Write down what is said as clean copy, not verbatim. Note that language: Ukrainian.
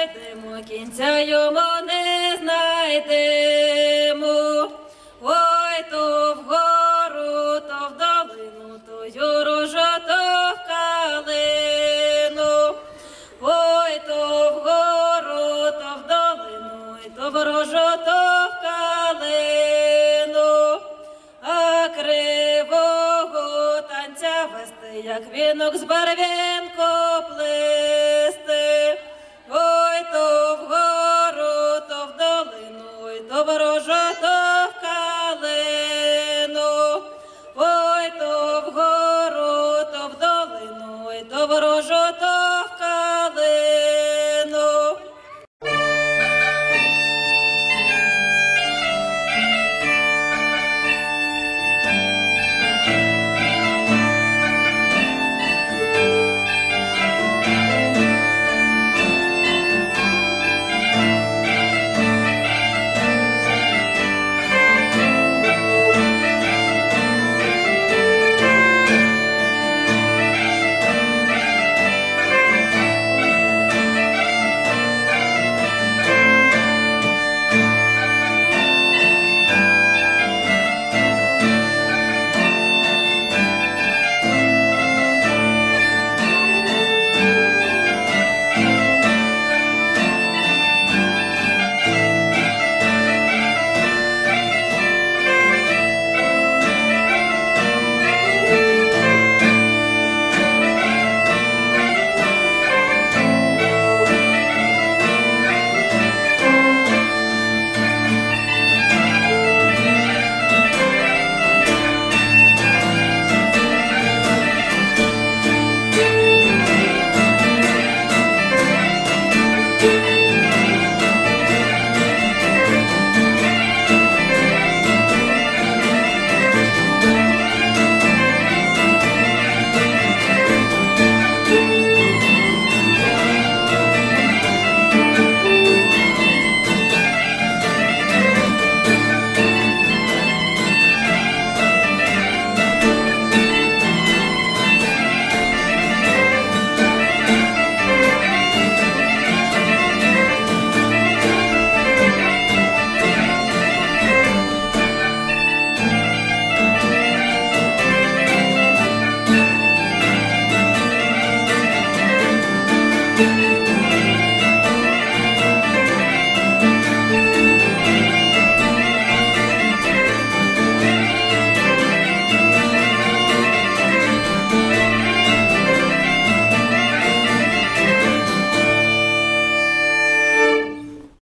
знайдемо, кінця йому не знайдемо. Ой, то вгору, то в долину, то юрожу, то в калину. Ой, то вгору, то в долину, й то ворожу, то в калину. А кривого танця вести, як вінок з барвінку плести. Ой, то вгору, то в долину, й то ворожу, то в калину. Ой, то вгору, то в долину, й то ворожу,